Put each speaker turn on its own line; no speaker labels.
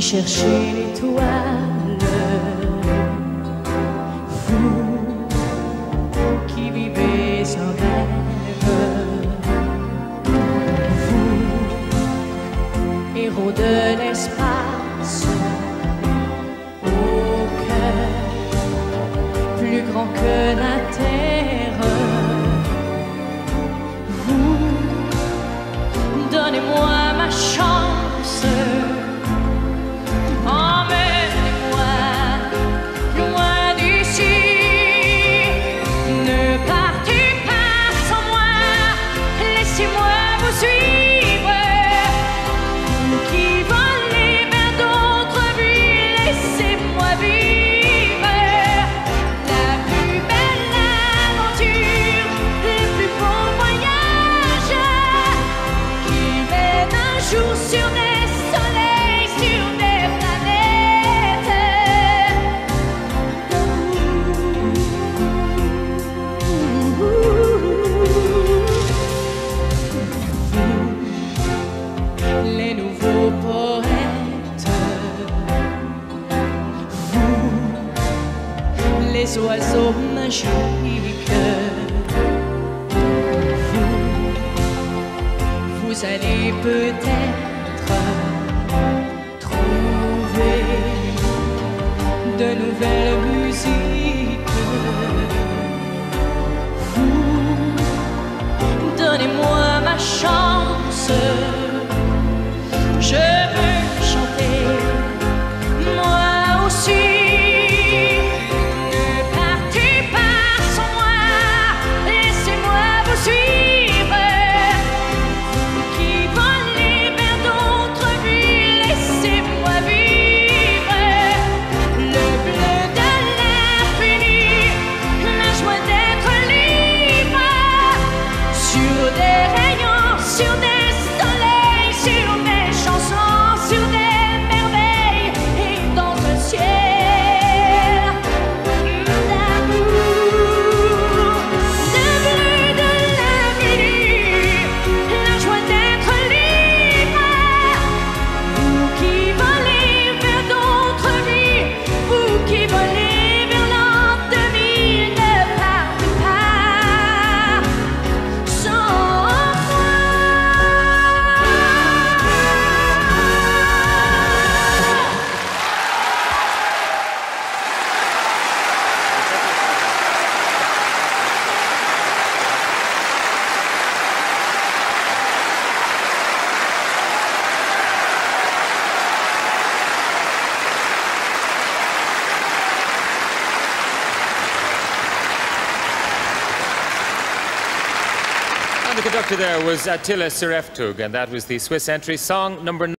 chercher l'étoile. Vous qui vivez sans rêve, vous, héros de l'espace, au cœur plus grand que la terre, vous, donnez-moi ma chance.
Sur des soleils, sur des planètes.
Vous, les nouveaux poètes, vous, les oiseaux magiques, vous allez peut-être trouver de nouvelles musiques. Vous, donnez-moi ma chance. Je veux chanter, moi aussi. Ne partez pas sans moi, laissez-moi vous suivre.
The conductor there was Attila Sireftög, and that was the Swiss entry, song number 9.